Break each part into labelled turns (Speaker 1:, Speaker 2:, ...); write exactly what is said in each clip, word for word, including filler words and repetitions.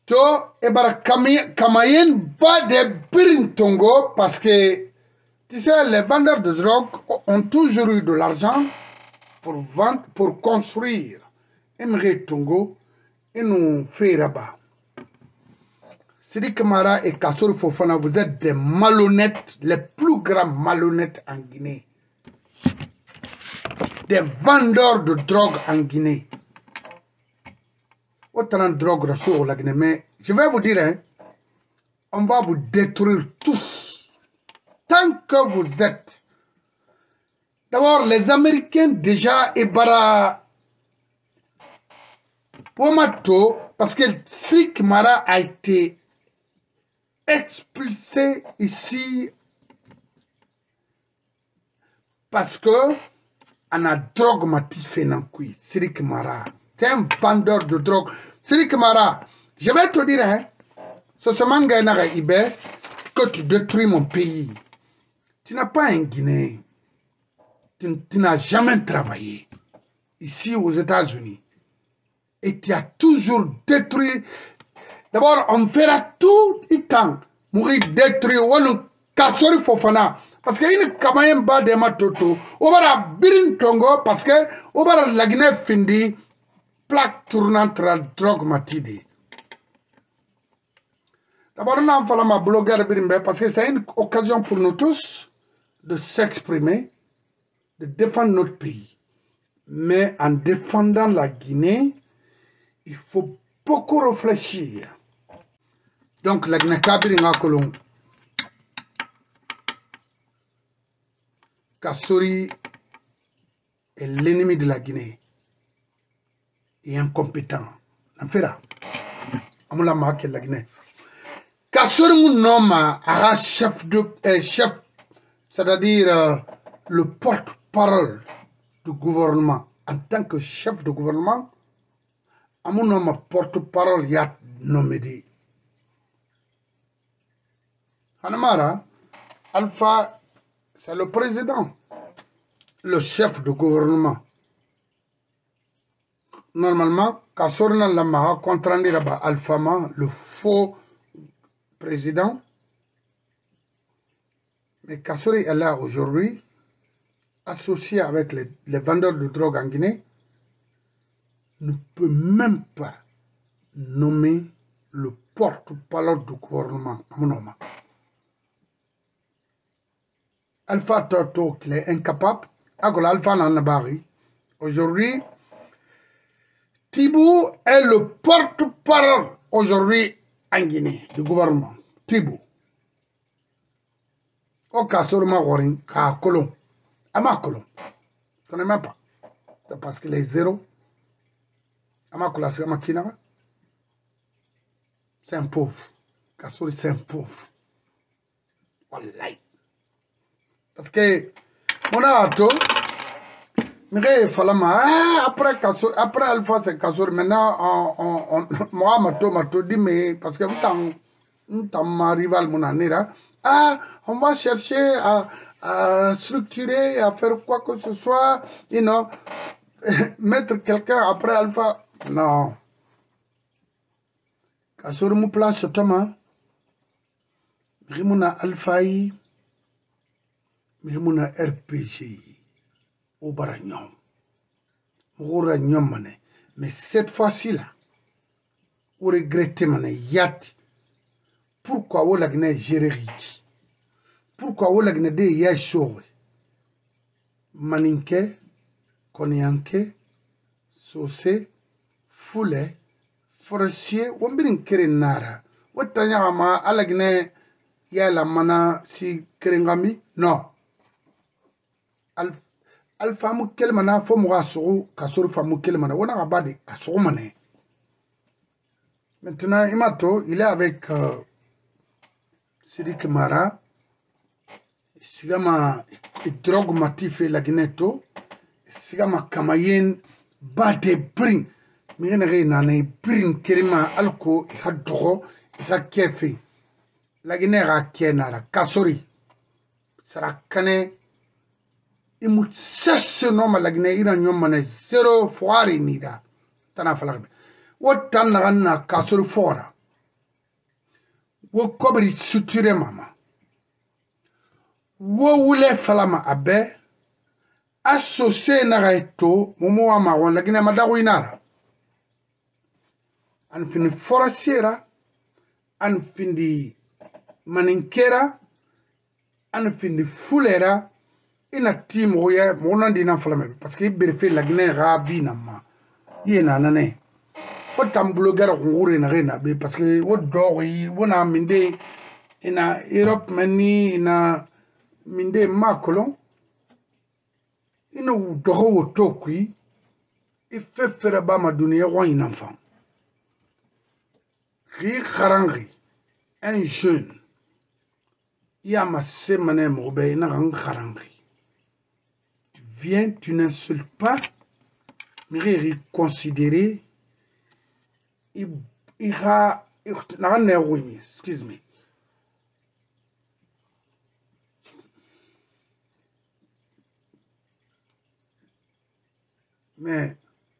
Speaker 1: To ebara kamayen ba de birin tongo parce que tu sais les vendeurs de drogue ont toujours eu de l'argent pour vendre, pour construire Emre Tongo et nous faire là-bas. Sidi Kamara et Kassour Fofana, vous êtes des malhonnêtes, les plus grands malhonnêtes en Guinée. Des vendeurs de drogue en Guinée. Autant de drogue sur la Guinée, mais je vais vous dire, hein, on va vous détruire tous. Tant que vous êtes. D'abord, les Américains déjà, et bara Pomato, parce que Sidi Kamara a été expulsé ici parce que on a drogue matifé dans le Sidi Kamara. C'est un vendeur de drogue. Sidi Kamara, je vais te dire, hein, c'est ce manga que tu détruis mon pays. Tu n'as pas un Guinéen. Tu, tu n'as jamais travaillé ici aux États-Unis. Et tu as toujours détruit. D'abord, on fera tout le temps. Mourir détruire. Ou Kassour Fofana. Parce qu'il y a une campagne bas de ma toto. On va birin tongo parce que on va la Guinée findi plaque tournante la drogue matide. D'abord, on a fallu ma blogueur birimbe parce que c'est une occasion pour nous tous de s'exprimer, de défendre notre pays. Mais en défendant la Guinée, il faut beaucoup réfléchir. Donc, la Guinée Kabiringa Kolon. Kassouri est l'ennemi de la Guinée. Il est incompétent. On fait là. On l'a marqué la Guinée. Kassouri mon nom a chef de euh, chef, c'est-à-dire euh, le porte-parole du gouvernement. En tant que chef de gouvernement, à mon nom porte-parole y a nommé des. Hanamara, Alpha, c'est le président, le chef de gouvernement. Normalement, Kassourna Lama compte rendu là-bas Alphama, le faux président. Mais Kassouri est là aujourd'hui, associé avec les, les vendeurs de drogue en Guinée, ne peut même pas nommer le porte-parole du gouvernement à mon nom. Alpha Toto, qui est incapable, Alpha Nanabari. Aujourd'hui, Tibou est le porte-parole aujourd'hui en Guinée, du gouvernement. Tibou. Au cas sur ma warin, à Colomb. À ma Colomb. Je ne connais même pas. C'est parce que les zéros, à ma Colomb, c'est ma Kina. C'est un pauvre. Kassouri, c'est un pauvre. Wallahi. Parce que, mon ato, après Kassouri, après Alpha, c'est Kassouri. Maintenant, on, on, moi, Mato, Mato dit, mais parce que vous êtes ma rival, mon anera. Ah, on va chercher à, à structurer, à faire quoi que ce soit, you know, mettre quelqu'un après Alpha. Non. Kassouri mou place Thomas. Rimuna Alpha yi. Rimuna R P G. Au baragnon. Moura nyomane. Mais cette fois-ci là, vous regrettez mane yat. Pourquoi vous l'avez géré riche? Pourquoi vous l'avez dit yé sauvé? Maninke, Konyanke, Sosé, Foulé, Forestier, Wambirin Kerenara. What Tanyama, Alagne, Yala Mana, si Kerengami? Non. Alpha Mukelmana, Fomwaso, Kassour Famukelmana, on a abadé à Somane. Maintenant, Imato, il est avec euh, Sidi Kamara. Sigama drogue matifé la Guinéto. Sigama Kamayen bade bring. Mirenere nane bring kerima alko hadro ha kefe. La Guinée a kenara Kassouri. Sera kane imu sesse noma la Guinée ira nyomane zéro foire nida. Tana falakbe. Wotan na Kassouri fora. wo kobri suture mama wo wule falama abe associé na gaito momo wa ma wala gina madago inara an fin forestiera an fin di maninkera an fin di fulera ina team roya mona dina falama parce que berfe la gina rabi na ma yena nane o tambulo gara ngure na rena be parce que wo dori wona minde ina Europe mani ina minde makolo ina dogo wo tokui e fe fera ba ma dunia wa ina enfant ri kharangi un jeune ya ma semane mo be ina rang kharangi tu viens tu n'insultes pas mais ri considérer il ira na na oui excuse me mais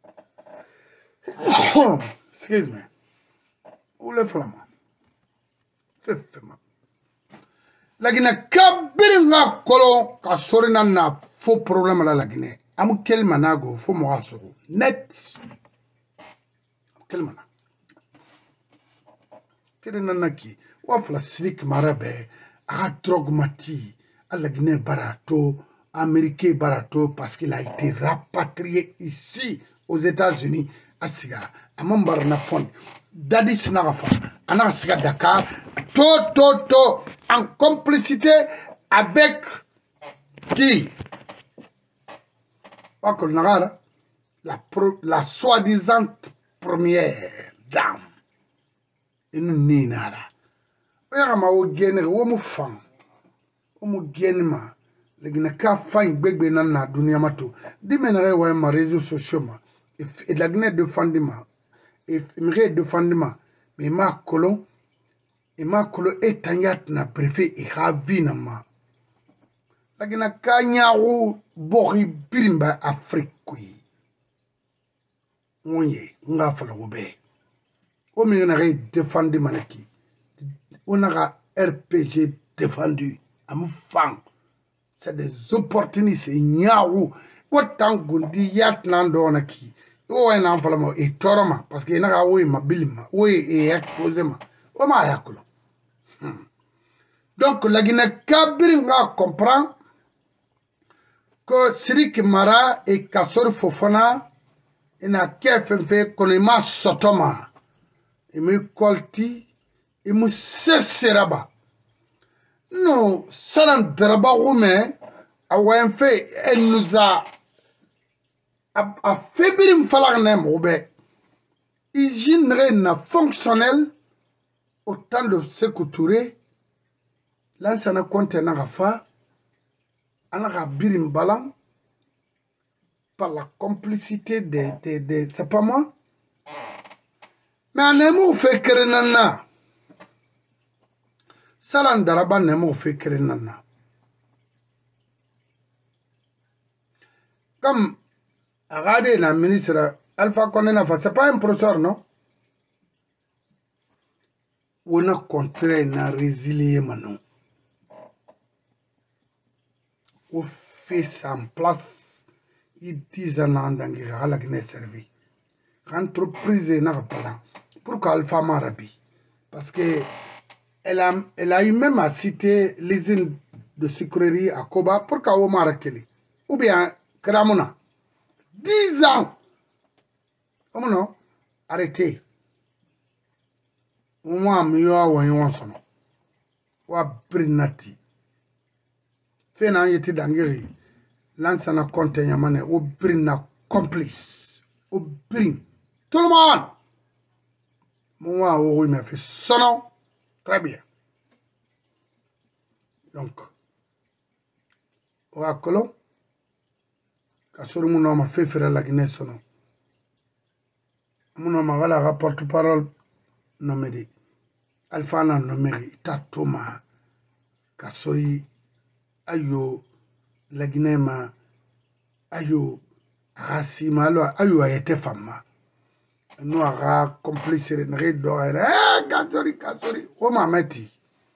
Speaker 1: excuse me où le flamand fait fait lagina kabiringa kolo ka sorina na faux problème la lagine am kelma nago fo mo asoro net kelma na kede nanaki wa fla slik marabe a drogmati a lagine barato américain barato parce qu'il a été rapatrié ici aux États-Unis à Siga à Mambarna Fond Dadis Narafa à Siga Dakar to to to en complicité avec qui la, la soi-disant première dame une ninara oya ma o genere wo mu fan o mu genema legina ka fan gbegbe na na dunia mato di menere wa ma réseaux sociaux ma et la gna de fondement et me de fondement mais ma colon et ma colon etanyat na préfet et ravina ma la gina ka nyawo bori birimba Afrique kui onye nga fala wo be o mi na re défendre manaki on a R P G défendu am fan c'est des opportunistes nyawu autant gundi yat nan donaki o en fala mo e toroma parce que na ga wo ma bilima wo e exposé ma o ma yakulo hmm. Donc la Guinée Kabiringa comprend que Sirik Mara et Kassor Fofana ina kefenfe konima sotoma imi kolti imu seseraba no saran draba rume awen fait elle nous a a fait birim falagne mobe hygiène na fonctionnel autant de Sékou Touré lansana compte na gafa ana birim balam par la complicité de, de, de c'est pas moi. Mais on aime fait kerenana. Salan daraba n'aime fait kerenana. Comme, regardez la ministre Alpha Condé, c'est pas un professeur, non? On a contraint na résilier maintenant. On fait ça en place. Il dix ans dans la Guinée servi. L'entreprise n'a pas pourquoi Alpha Marabi? Parce que elle a, elle a eu même à citer l'usine de sucrerie à Koba. Pourquoi Omar Kelly? Ou bien Kramona? Dix ans! Oh non, arrêtez. Au moins, mieux à Wayon son. Wa Brinati. Fait n'en était d'Angeri. Lansana compte yamane ou brin na complice ou brin tout le monde moi oui mais fait son très bien donc wa kolon ka sur mon nom fait faire la Guinée sono mon nom wala rapporte parole nommé de Alpha na nommé tatoma ka sori ayo la Guinée ma ayo rasima lo ayo ayete femme nous ara complice ne do eh sorry, ka sorry. O mameti.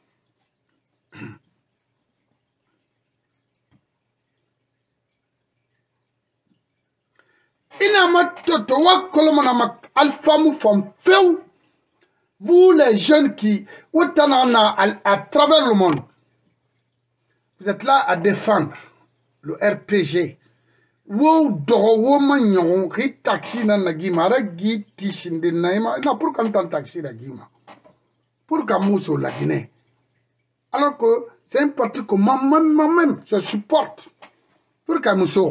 Speaker 1: Ina matoto wa kolomana ma alpha mu fom feu. Vous les jeunes qui autant à, à travers le monde, vous êtes là à défendre le R P G. Wo doro wo manyon ri taxi na nagima ra gi tishinde naima na pour quand on taxi la gima. Pour Kamousso la Guinée. Alors que c'est un parti que moi-même, moi-même, je supporte. Pour Kamousso.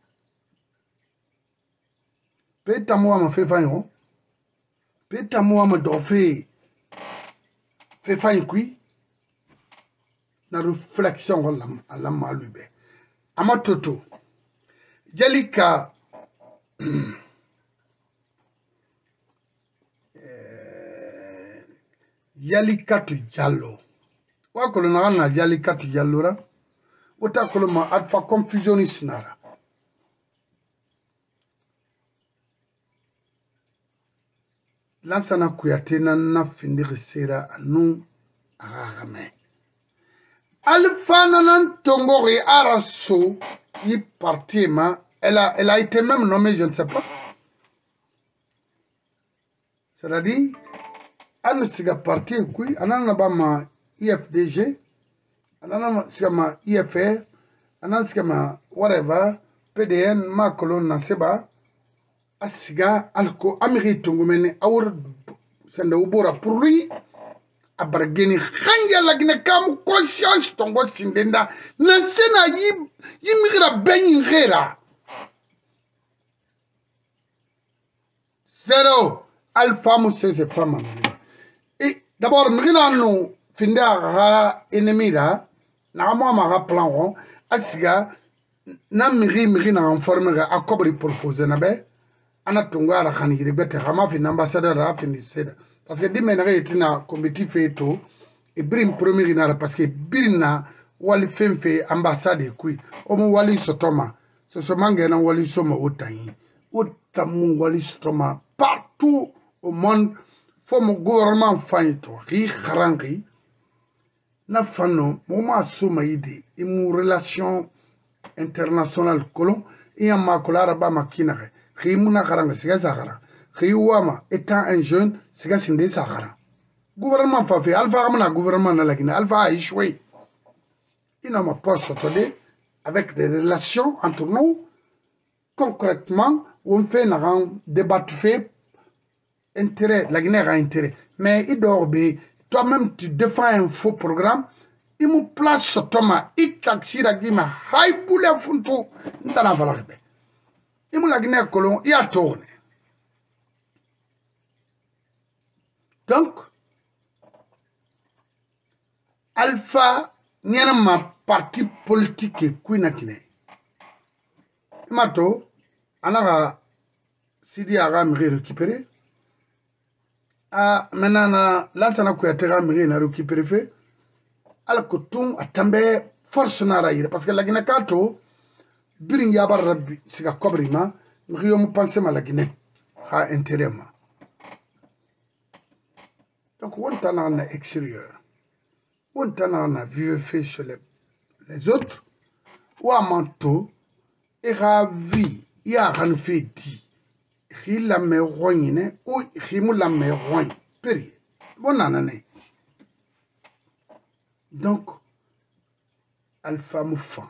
Speaker 1: Peut-être à moi, je fais faillon. Peut-être à moi, je dois faire. Fais faillon, oui. La réflexion à la malube. À ma toto. Jalika. Yalikatu Diallo. Wa kolona na Yalikatu Diallo ra. Ota koloma alpha confusionist nara. Lansana Kouyaté na na finir sera anu arame. Alpha nanan tongori araso yi parti ma elle a elle a été même nommée je ne sais pas. C'est-à-dire Anna siga parti kui anana bama I F D G anana siga ma I F R anana siga ma whatever P D N ma kolon na seba asiga alko amiri tungumene awur senda ubora pour lui abargeni khanja lagine kam conscience tongo sindenda na sena yi yimigra benyi ngera zero alpha musse se fama. D'abord, nous avons fini à ennemi là, nous avons un plan, asiga, na miri miri na informer à quoi il propose na be, ana tunga la khani ribete kama fin ambassadeur a fini seda, parce que dimanche était na comité fait tout, et brim premier na parce que birina wali fin fait ambassade kui, omo wali sotoma, ce semanga na wali soma otayi, otamu wali sotoma partout au monde. Faut mon gouvernement fasse tout, ri kharangi, na fano, moment souma ide, et mon relation internationale colon, et en ma colère ba makinare, ri mouna kharanga, c'est ça, ri ouama, étant un jeune, c'est ça, c'est ça. Gouvernement fa fait, alpha amana gouvernement na la Guinée, alpha a échoué. Il n'a pas s'atteler avec des relations entre nous, concrètement, où on fait un débat fait. Intérêt, la Guinée a intérêt. Mais il doit obéir. Toi-même, tu défends un faux programme. Il me place sur Thomas. Il taxi la Guinée. Haï boule funtu. N'tana valeur. Il me la Guinée colon. Il a tourné. Donc, Alpha, n'y a ma parti politique qui est na Guinée. Mato, on a Sidi Aram récupéré. Ah, maintenant, Lansana Kouyaté a récupéré fait. Alors que tout a tombé force naraïre. Parce que la Guinée Kato, Birin Yabar Rabbi, c'est à Kobrima, nous avons pensé à la Guinée, à intérêt. Donc, on a un extérieur. On a un vieux fait sur les, les autres. Ou à manteau, et ravi, il y a un fait dit. Il a me roigné ou il la me roigné. Période. Bonne année. Donc, Alpha Moufan,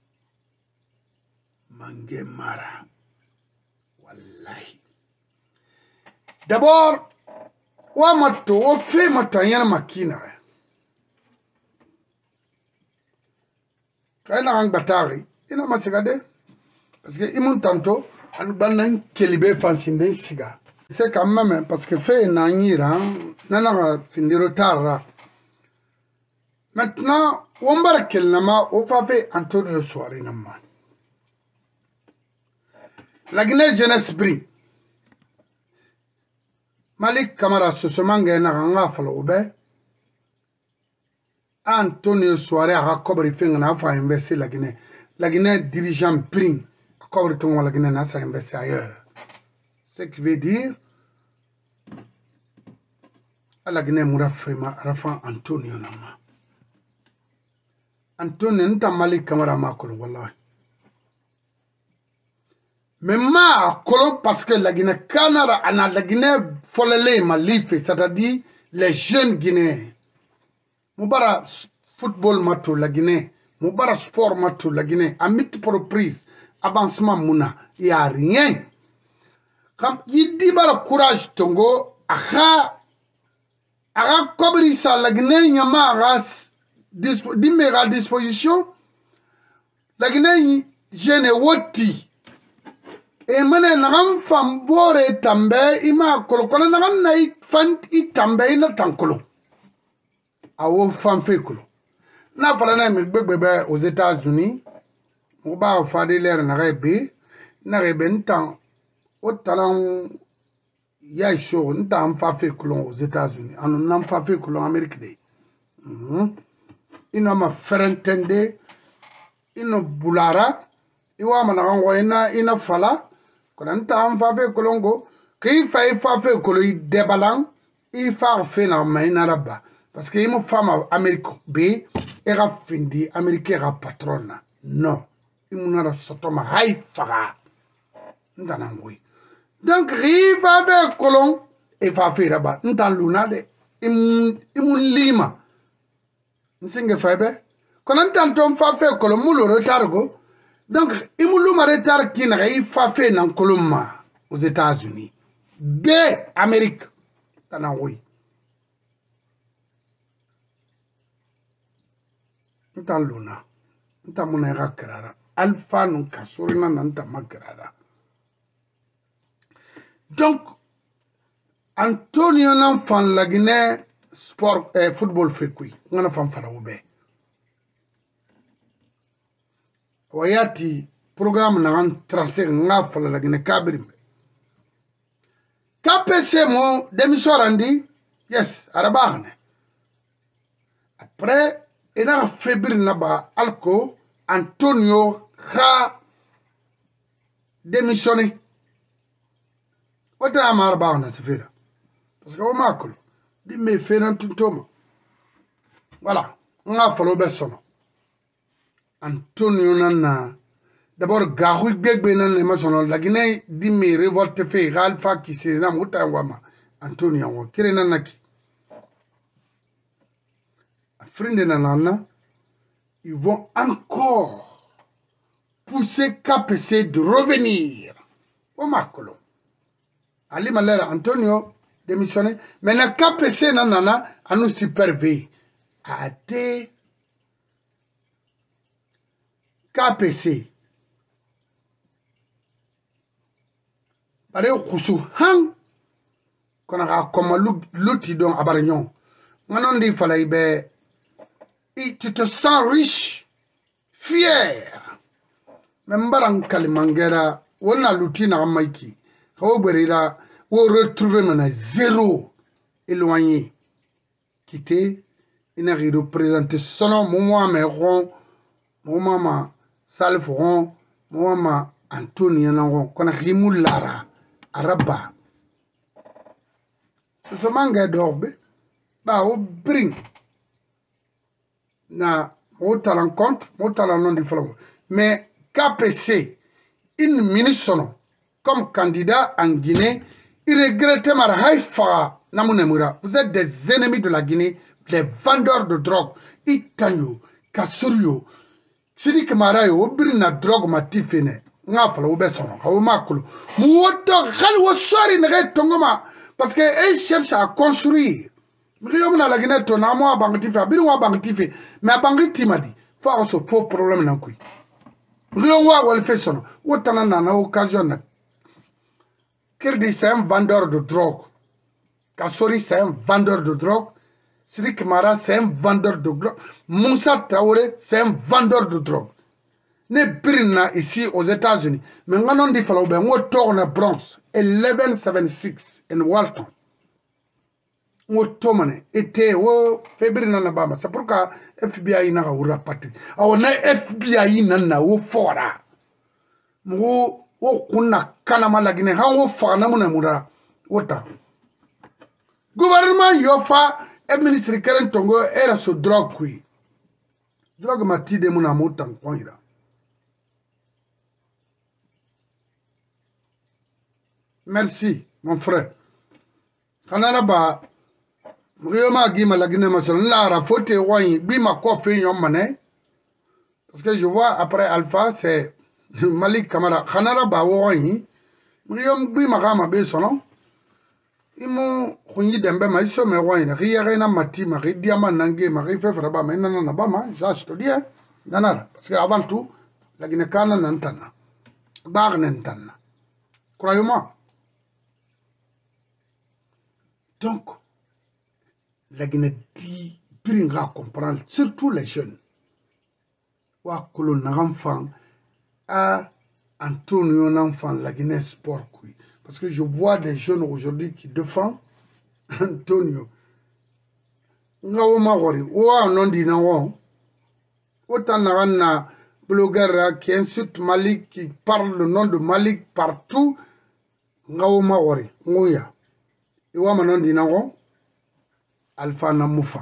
Speaker 1: Mange Mara, Wallahi. D'abord, wa mato, wa fait mato yana makina. Quand il a un batari, il a massacré. Parce que il monte tantôt. An banan kelibé fansinde siga. C'est quand même parce que fait nangira, nana findiro tarra. Maintenant, on va quel nama au fait Antonio Soirée nama. La Guinée jeunesse bri. Malik Kamara se semanga na ranga falo obe. Antonio Soirée a cobre fin na fa investir la Guinée. La Guinée dirigeant bri. Cobre tout la Guinée n'a pas investi ailleurs. Ce qui veut dire, ala gine mura fema rafa Antonio nama Antonio nta mali kamara makolo wallahi Memma kolo parce que la Guinée Canara ana la Guinée folele malife, c'est-à-dire les jeunes Guinéens. Moubara football matou la Guinée, Moubara sport matou la Guinée, à multiples reprises, avancement mouna, il n'y a rien. Quand il dit bara courage tongo, aha, aha kobri sa la Guinée nyama aga dimera disposition, la Guinée jeune woti. E mane nagam fam bore tambe ima kolo kolo nagam na i fan i tambe ina tankolo awo fam fe kolo na fala na mi gbegbe aux États-Unis mo ba fa de l'air na rebe na rebe ntan o talan ya show ntan fa fe kolo aux États-Unis anu nam fa fe kolo Amérique de mhm ina ma ferentende ino bulara iwa managan wayna ina fala Quand on fait colongo, qu'il fait faire que le débalan, il fait faire na mainaraba. Parce qu'il me femme Amérique B, elle a fini Amérique a patronne. Non, il me n'a sotoma haïfara. N'tanangui. Donc, il va faire colon et va faire là-bas. N'tan lunade, il me lima. N'singe faibe. Quand on fait faire colon, moulo retargo. Donc, il m'a retard qui n'a pas fait dans Colomba aux États-Unis. B, Amérique. Tanaoui. N'tan luna. N'tan monera karara. Alpha non kasurina n'anta makarara. Donc, Antonio n'enfant la Guinée sport et football fait quoi? On a fait fala oube. Wayati programme na an tracer nga fala la Guinée kabrimbe K P C mo demisorandi yes arabane après ina febrir na ba alko Antonio ha démissionné wata amar ba na sefera parce que o makolo di me fenan tuntoma voilà nga falo be sono Antonio Nana. D'abord, Garou Begbe Nana, la Guinée dit mes révoltes fait, Alpha qui s'est là, Moutawama, Antonio, Kirenanaki. Frinde Nana, ils vont encore pousser K P C de revenir au Macolo. Ali Malera, Antonio, démissionné, mais la K P C Nana a nous supervisé. A été K P C. Bare kusu hang kona ka koma luti don abarignon. Manon di fala ibe tu te sens riche, fier. Membaran kalimangera wona luti na maiki. Ho berira wo retrouver mana zéro éloigné. Quitter ina représenter selon moi mais rond moi Salfron, Moama Antonio Nangon, qu'on a rimou Lara, Araba. Ce manga d'orbe, bah, au bring. Na, mon talent compte, mon talent non différent. Mais K P C, une ministre comme candidat en Guinée, il regrette ma haïfa, Namunemura. Vous êtes des ennemis de la Guinée, les vendeurs de drogue, Itanyo, Kasurio. Sidi Kamara yo birina drogue matifene nga fala obesono ha o makulu muwoto khal wo sori ne tongoma parce que elle cherche à construire mriyo na la Guinée to na mo abangitife biru wa abangitife mais abangiti madi fa so pauvre problème na kui mriyo wa wal fesono wotana na na occasion na Kirdi c'est un vendeur de drogue Kasori c'est un vendeur de drogue Sidi Kamara, c'est un vendeur de drogue. Moussa Traoré, c'est un vendeur de drogue. Ne birina ici aux États-Unis. Mais on dit falo ben on tourne Bronx, eleven seventy-six in Walton. On tourne était au février na baba. C'est pourquoi F B I na ura pati. On a F B I na na au fora. Mo o kuna kana malagine ha o fora na muna mura. Ota. Gouvernement Yofa et ministre Keren Tongo era so drogue kui. Drogue mati de mon amour tampon ira. Merci, mon frère. Kanaraba, Rioma Gima la Guinée Mason, Lara, Fote Wany, Bima Kofi Yomane. Parce que je vois après Alpha, c'est Malik Kamara. Kanaraba Wany, Riom Bima Gama Besson. Imo Khunyi Dembe, ma iso me Wany, Riera Mati, Marie Diamant Nange, Marie Fevraba, Menana Nabama, j'ach te dis, Nanar. Parce qu'avant tout, la Guinée Kana Nantana. Bar Nantana. Croyez-moi. Donc, la Guinée dit, Piringa comprendre, surtout les jeunes. Wa kolon enfant, à Antonio enfant, la Guinée sport. Parce que je vois des jeunes aujourd'hui qui défendent Antonio. Ngawo Mawari, wa non di nawo. Autant na blogueur qui insulte Malik, qui parle le nom de Malik partout. Ngawo Mawari, ngoya. Iwa manon di nawo. Alpha Namoufa.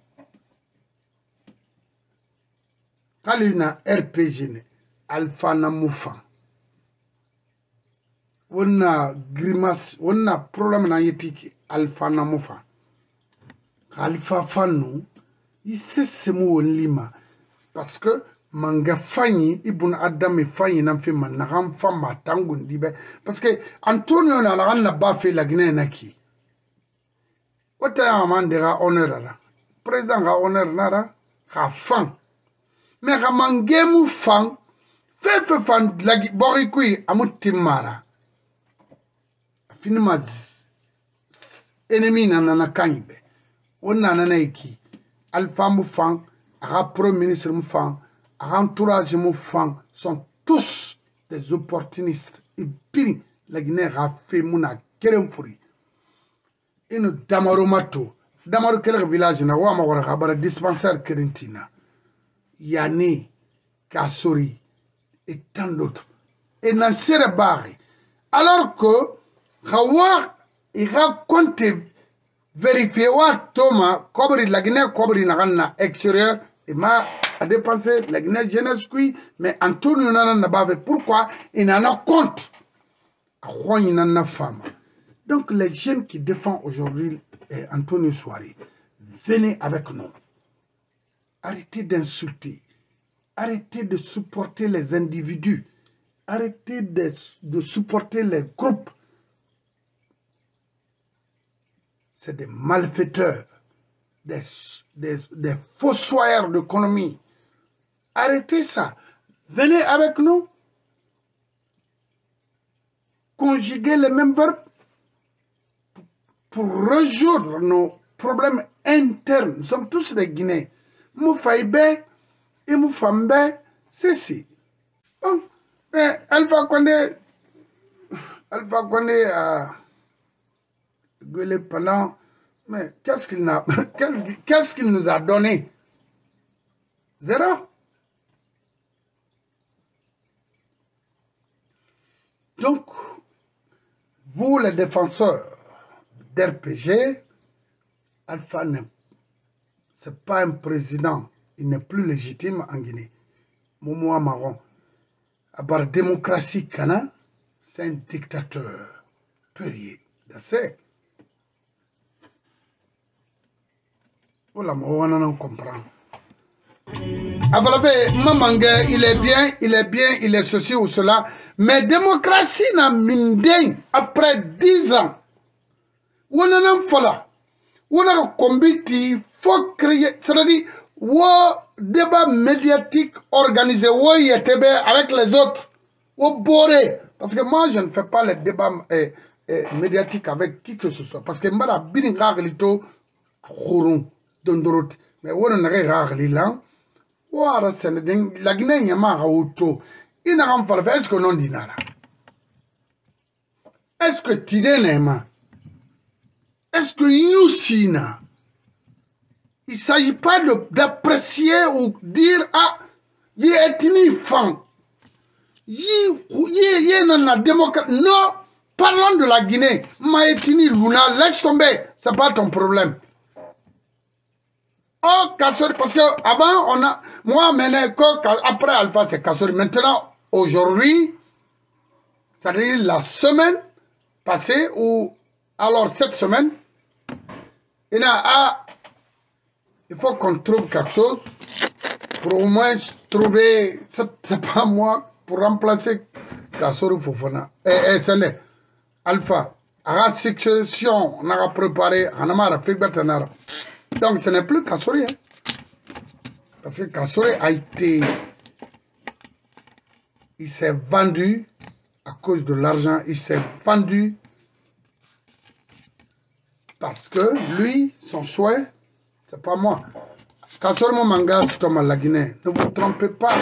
Speaker 1: Kalina R P G, Alpha Namoufa. On a grimace, on a problème na yetiki, Alpha Namoufa. Alpha Fanou, il sait ce mot lima. Parce que manga fanyi, ibun Adam et fanyi n'a fait managam fama tangun dibe. Parce que Antonio n'a rien pas fait la Guinée naki. Ota amandera honneur président ga honneur nara ga fan mais ga mangemu fan fe fe fan lagi borikui amutimara finima ennemi nana kanyibe onna nana iki alpha mu fan aga premier ministre mu fan aga entourage mu fan sont tous des opportunistes et puis la Guinée a fait muna kerem furi inu Damaru mato Damaru quel village na wa ma wara khabara dispensaire Kerentina Yani Kasori et tant d'autres et na sere bari alors que Khawa il raconte vérifier wa Thomas Kobri la Guinée Kobri na ganna extérieur et ma a dépensé la Guinée jeunesse qui mais Antonio nana na bave pourquoi il en a compte a khoy nana femme. Donc les jeunes qui défendent aujourd'hui eh, Antonio Soiré, venez avec nous. Arrêtez d'insulter. Arrêtez de supporter les individus. Arrêtez de, de supporter les groupes. C'est des malfaiteurs, des, des, des fossoyeurs d'économie. Arrêtez ça. Venez avec nous. Conjuguer les mêmes verbes. Pour résoudre nos problèmes internes. Nous sommes tous des Guinéens. Moufaïbe et Moufambe, c'est si. Bon, mais Alpha Condé, Alpha Condé a gueulé pendant. Mais qu'est-ce qu'il n'a, qu'est-ce qu'il nous a donné? Zéro. Donc, vous les défenseurs d'R P G, Alpha n'est pas un président, il n'est plus légitime en Guinée. Momo Amaron, à part démocratie Kana, c'est un dictateur. Purier, c'est. Voilà, on comprend. Avalabe, Mamanga, il est bien, il est bien, il est ceci ou cela, mais démocratie n'a mindé après dix ans. On a un fola. On a un combat, il faut créer, c'est-à-dire, un débat médiatique organisé, avec les autres, au boré. Parce que moi, je ne fais pas les débats eh, eh, médiatiques avec qui que ce soit. Parce que je ne sais pas si mais on a un la Guinée, il a auto. Il n'a pas fait. Est-ce que non dit est-ce que tu n'es est-ce que Youssina, il ne s'agit pas d'apprécier ou dire ah, il est une femme, il y a une démocratie. Non, Parlons de la Guinée. Maïtini, Luna, laisse tomber. C'est pas ton problème. Oh, Kassori, parce que avant on a... Moi, maintenant, après Alpha, c'est Kassori. Maintenant, aujourd'hui, c'est-à-dire la semaine passée, ou alors cette semaine, il, a, ah, il faut qu'on trouve quelque chose pour au moins trouver, c'est pas moi, pour remplacer Kassori Fofana. Et, et c'est né. Alpha, à la succession, on a préparé, on a fait Batanara. Donc ce n'est plus Kassori. Hein? Parce que Kassori a été... Il s'est vendu à cause de l'argent. Il s'est vendu parce que lui, son souhait, c'est pas moi. Kassori mon manga stoma la Guinée. Ne vous trompez pas.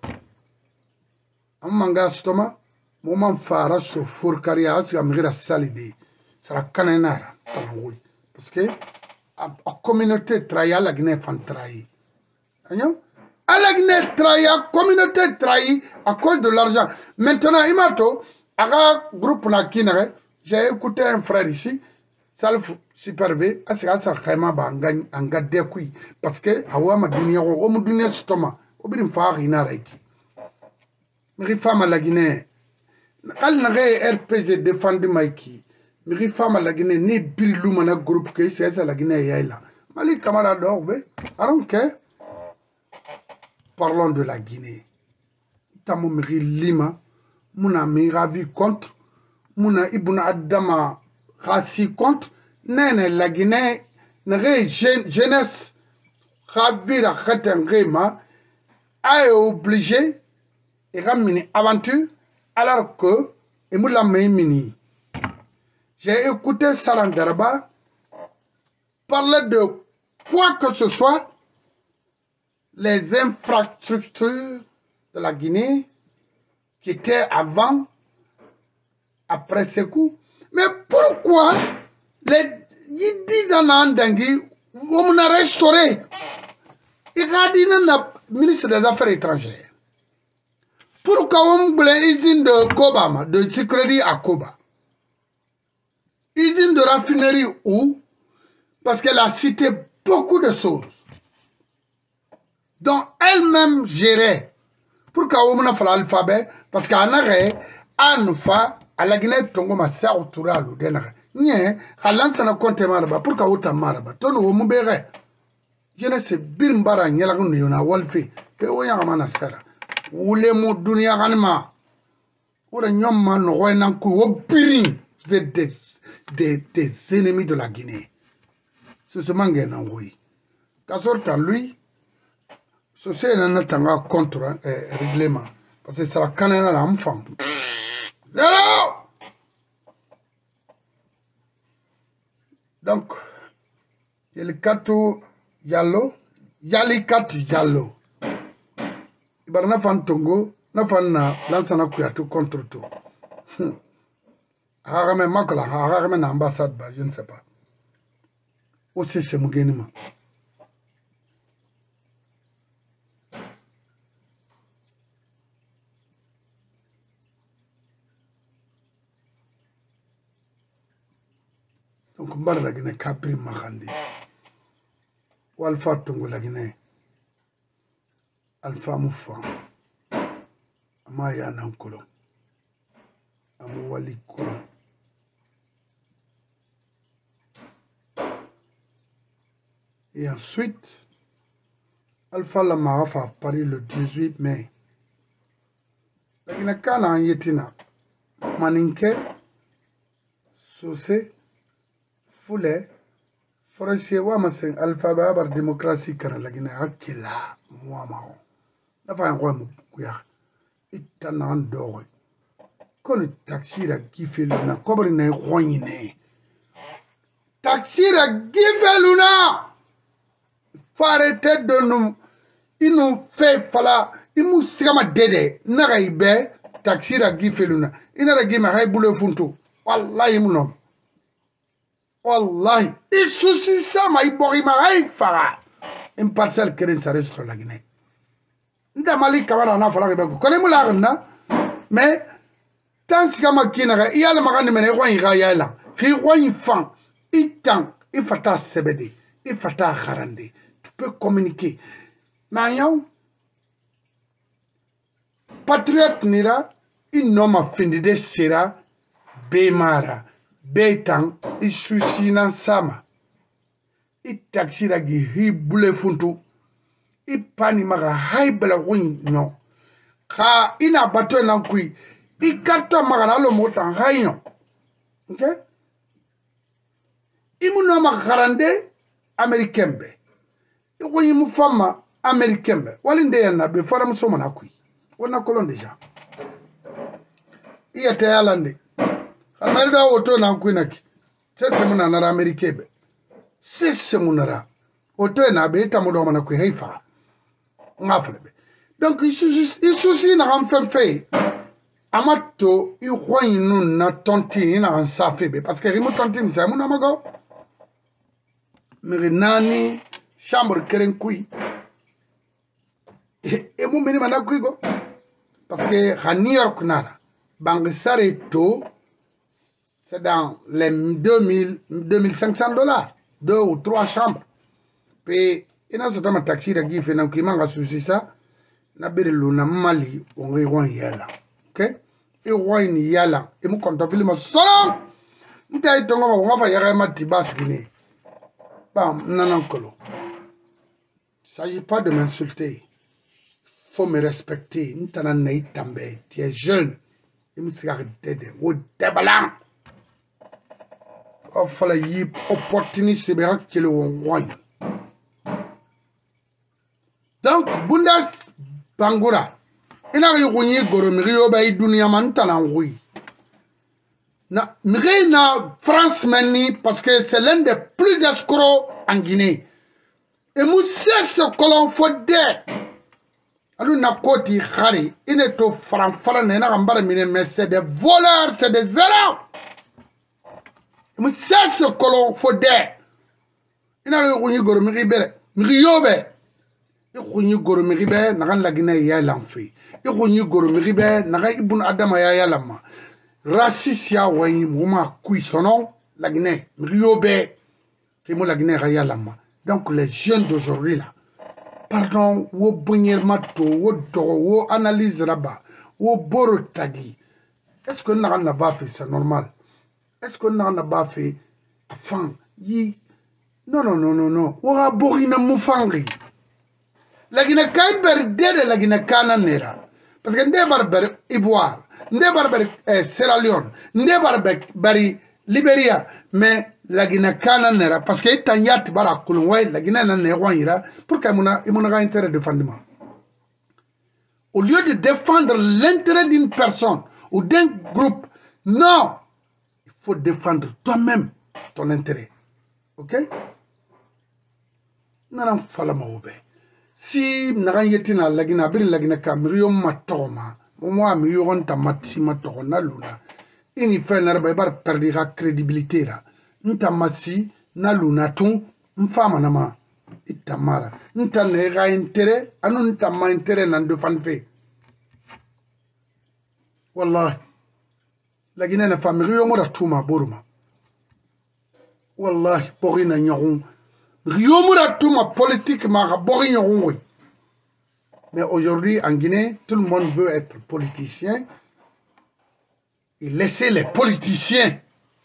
Speaker 1: Un manga stoma, mon fara so fourkaria, c'est la salide. C'est la canenara. Parce que la communauté trahie, la Guinée fait trahir. La Guinée trahit, la communauté trahie à cause de l'argent. Maintenant, Imato, à un groupe na Guinée, j'ai écouté un frère ici, Salf Supervé, à ce que Khaima Bangani, en gade kui, parce que Awama Dunia, au Moudunia Stoma, au Birim Farina Reiki. Mais femme à la Guinée, elle n'a R P G défendu Maiki. Mais femme à la Guinée, ni Bill Lumana groupe que c'est à la Guinée Yaila. Mali camarade d'Orbe, I don't care. Parlons de la Guinée. Tamo Miri Lima, Mouna Miravi contre, Mouna Ibuna Adama Rassi contre, Nene la Guinée, Nere jeunesse, Ravira Khatengema, a obligé, et ramini aventure, alors que, et Moula Meimini. J'ai écouté Sarandaraba parler de quoi que ce soit, les infrastructures de la Guinée qui étaient avant, après ce coup. Mais pourquoi les dix ans en Dangui, on a restauré? Il a dit le ministre des Affaires étrangères. Pourquoi on voulait l'usine de Kobama, de Tsikrédi à Koba? Usine de raffinerie où? Parce qu'elle a cité beaucoup de choses dont elle-même gérait. Pourquoi on a fait l'alphabet? Parce qu'en arrêt, on fa à la Guinée, Tongo ma sœur autour à l'Oudenare. Nye, à l'ancien compte maraba, pourquoi on t'a maraba? Ton ou moubere. Je ne sais bien bara nyalagun yona walfi. Pe oya mana sera. Oule mo dunia ganima. Ora nyoma no wenanku obirin. Vous êtes des, des, des ennemis de la Guinée. C'est ce mangue n'envoie. Kassori lui. C'est un contre règlement. Parce que c'est la canne à l'enfant. Zéro! Donc, il y a le kato yalo, il y a le kato yalo. Il y a un fan tongo, un fan lansana kuyato contre tout. Harame makala, harame n'ambassade, je ne sais pas. Aussi, c'est mon guéniment. Donc, mbar la Guinée capri makandi. Ou alpha tongo la Guinée. Alpha moufa. Amaya nankolo. Amu wali kolo. Et ensuite, Alpha Lamarafa a Paris le dix-huit mai. La Guinée kana en yetina. Maninke. Sosé. Foulé, Forestier Wamasen, Alpha Babar démocratie car la Guinée Akila, moi marron. La fin roi mouya, itanan d'or. Quand le taxi a kiffé luna, cobre n'est roigné. Taxi a kiffé luna. Faut arrêter de nous. Il nous fait fala, il nous sigama dédé, n'arrive taxi a kiffé luna. Il n'a pas ma boule funto. Wallahi mounom. Wallahi, il soucie ça, mais il boit ma fara. Une parcelle qui reste sur la Guinée. Ndamali Kamara n'a pas la Connais-moi la mais Tant si kama kina il y a le magan mena ko ira yala ri ko fan itan ifata sebede ifata kharande tu peux communiquer mayon patriote nira inoma findide sera bemara betan isusina sama itaksira gi hibule funtu ipani maga haibela win no ka ina bato na kui ikarta magana lo motan hayo okay imuno makarande amerikembe iko yimu fama amerikembe walinde yana be faram so mana kui wona kolon deja iya te yalande amelda oto na kui naki sese muna na amerikebe sese munara oto na be tamudo mana kui haifa ngaflebe donc isusi na amfemfe amato i khoyinu na tontini na ansafebe parce que rimo tontini c'est mon amago mirinani chambre keren kui e mo meni mana kui go parce que à New York nara bangisare to c'est dans les deux mille deux mille cinq cents dollars deux ou trois chambres puis ina so tama taxi da gife na kui manga susi ça na berilu na mali ongi wan yala okay e wine yala e mu konta filima solo nta itongo ba ngafa yaga mati baskini bam nanan kolo. S'agit pas de m'insulter, faut me respecter. Nta na nay tambe, tu es jeune, e mu siga dede wo debalan o fala yi opportunité be hakelo wine. Donc bundas bangura ina ri gunyi goro mi yo bay dunia man tanan oui na mi na France mani parce que c'est l'un des plus escrocs en Guinée et monsieur ce colon fodé alu na koti khari ine to fran fran na ngambara mine mais c'est des voleurs c'est des zéros monsieur ce colon fodé ina ri gunyi goro mi bere mi yo be ikhunyi goro mi be na kan lagina ya lamfi ikhunyi goro mi be na ga ibun adama ya ya lama rasisia wayi muma kuisono lagina mi yobe ki mo lagina ya ya lama. Donc les jeunes d'aujourd'hui là pardon wo bunyer mato wo do wo analyse raba wo boro tagi est-ce que na na ba fait c'est normal est-ce que na na ba fait afan yi non non non non non wo borina mufangi lagina kay ber dede lagina kana nera parce que nde barber Ivoire nde barber eh, Sierra Leone nde barber bari Liberia mais lagina kana nera parce que tanyat bara kulway lagina na ne wanyira pour que mona imona ga intérêt de fondement au lieu de défendre l'intérêt d'une personne ou d'un groupe non il faut défendre toi-même ton intérêt OK nana falama obe si nagan yetina lagina bir lagina kamriyo matoma mo mi yogon tamati matona luna ini fe na ba bar perdi la crédibilité la ntamasi na luna tun mfama na ma itamara ntane ga intérêt anu ntama intérêt nan de fanfe wallahi lagina na famriyo mo da tuma boruma wallahi borina nyagun Riomura ma politique ma oui. Mais aujourd'hui en Guinée, tout le monde veut être politicien et laisser les politiciens.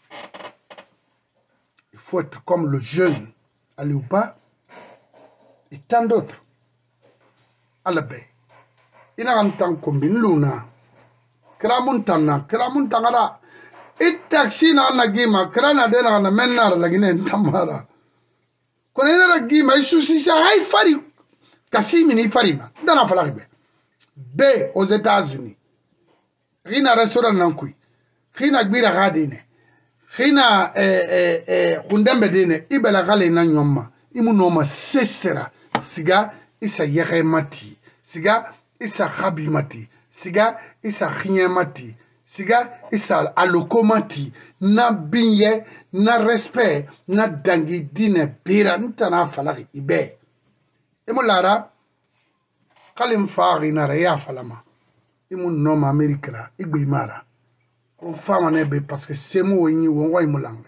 Speaker 1: Il faut être comme le jeune Aliouba et tant d'autres. Alabé. Il a un temps combine luna. Kramuntana, Kramuntana. Et taxi na nagima, Krana de la menara la Guinée Tamara. Kone na gima isusi sa hay fari kasimi ni farima dana falaribe B aux États-Unis rina restaurant nankui rina gbira gadine rina eh eh eh kundembe dine ibela gale na nyoma imu noma sesera siga isa yere mati siga isa khabi mati siga isa khinya mati siga isa alokomati na binye na respect na dangi dine bira ntana falaki ibe emo lara kalim faari na ya falama imu noma amerika la igbe mara o fama ne be parce que c'est mo ni wo way mo lang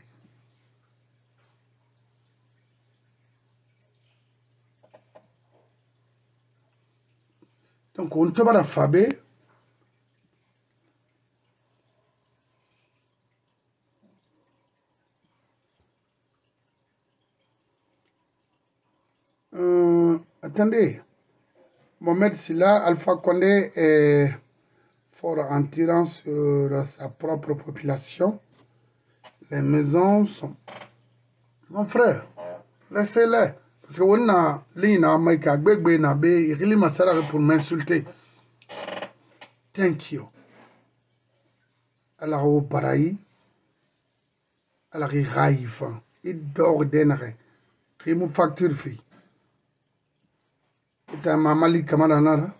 Speaker 1: donc on to bara fabe euh, attendez Mohamed Silla Alpha Condé est fort en tirant sur sa propre population. Les maisons sont... Mon frère, laissez-les. Parce que on a l'ina maïka gbegbe na be irili masara pour m'insulter. Thank you. Alors au paradis, alors il rêve, il dort d'énergie. Il me facture fille. Et un mamali camarade.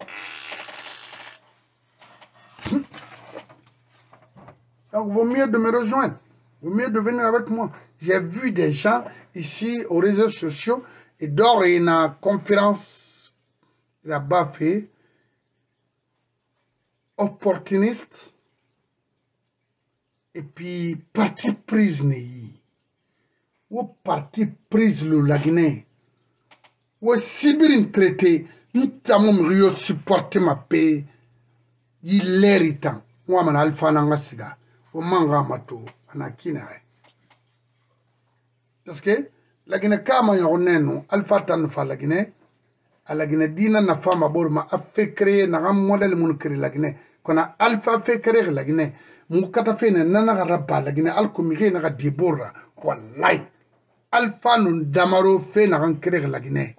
Speaker 1: Donc, vaut mieux de me rejoindre. Vaut mieux de venir avec moi. J'ai vu des gens ici aux réseaux sociaux et d'or et une conférence là-bas fait opportuniste et puis parti prise n'est ou parti prise le la Guinée ou Sibirine traité nous t'avons rio supporter ma paix il l'héritant moi man alpha nangasiga o manga mato anakina parce que la Guinée kama yoneno alpha tan fa la Guinée à la Guinée dina na fama borma a fait créer na un modèle mun créer la Guinée kona alpha fait créer la Guinée mu kata fe na nana rabba la Guinée al komire na dibora wallahi alpha nun damaro fe na ran créer la Guinée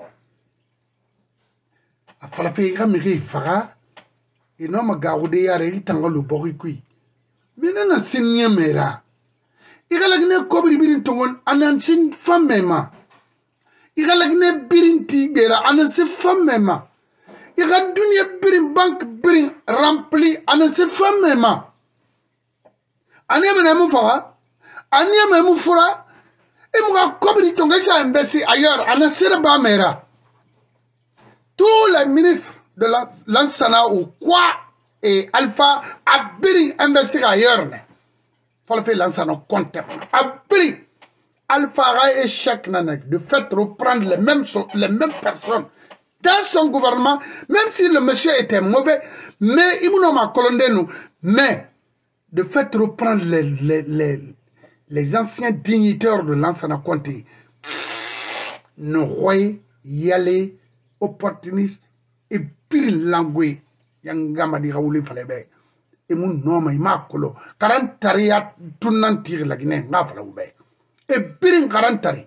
Speaker 1: a fala fe ga mi fara ino ma gawde yare itangalu bori kui minana sinya mera igalagne kobri birin tongon anan sin famema igalagne birin ti bera anan se famema iga dunia birin bank birin rempli anan se famema anya mena mu fawa anya memu fura e mu kobri tonga sa embassi ailleurs anan se ba mera tous les ministres de l'Ansana ou quoi et Alpha a birin embassi ailleurs ne faut faire l'Ansana compte a birin Alpha a échec nanek de fait reprendre les mêmes les mêmes personnes dans son gouvernement même si le monsieur était mauvais mais il m'a colondé nous mais de fait reprendre les les les, les anciens dignitaires de l'Ansana Conté ne roy y aller opportuniste et pire langue yangama di rawuli falebe e mun noma imakolo karantariya tunantir la Guinée ngafala ube e pire karantari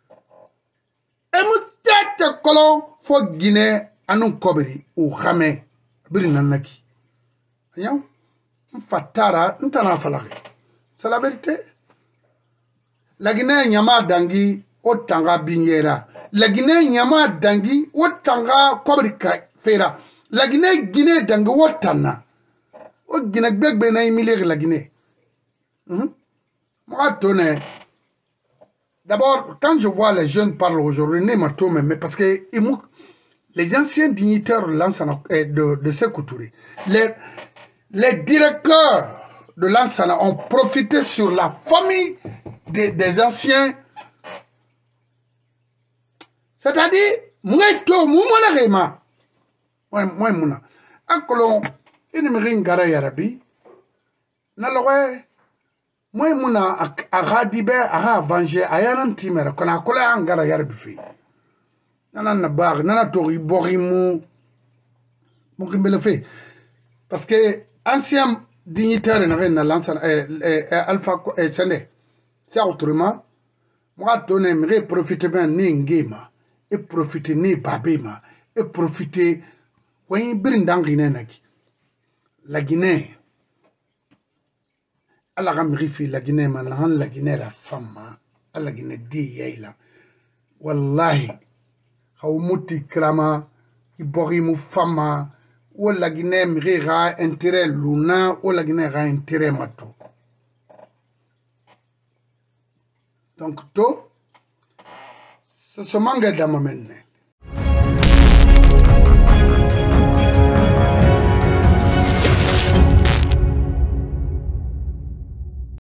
Speaker 1: e mu tete kolo fo Guinée anu kobri ou xamé biri nanaki ayaw fatara ntana falake c'est la vérité la Guinée nyama dangi otanga binyera la Guinée nyama dangi otanga kobrika fera la Guinée Guinée dangi otana o Guinée gbegbe na imile la Guinée hum moi tonne d'abord quand je vois les jeunes parler aujourd'hui ne m'atome mais parce que les anciens dignitaires de, de, de Sékou Touré les les directeurs de l'Ansana ont profité sur la famille des, des anciens. C'est-à-dire, moi, to, moi, moi, moi, moi, moi, akolon, il me ring gara yarabi, nalwe, moi, moi, a radibe, a venger, a yaran timera, qu'on a collé en gara yarabi fi. Nana na bar, nana tori borimu, moukimbele fait. Parce que, ancien dignitaire na l'Ansana, Alpha Chande, c'est autrement, moi, donner, me profiter bien, ni ngema. Et profiter ni babema et profiter when bring down Guinée naki la Guinée ala gamrifi la Guinée man la Guinée la femme ala Guinée di yayla wallahi hawmuti krama ibori mu fama ou la Guinée mrira intérêt luna ou la Guinée ra intérêt mato donc to ce manga d'amamenne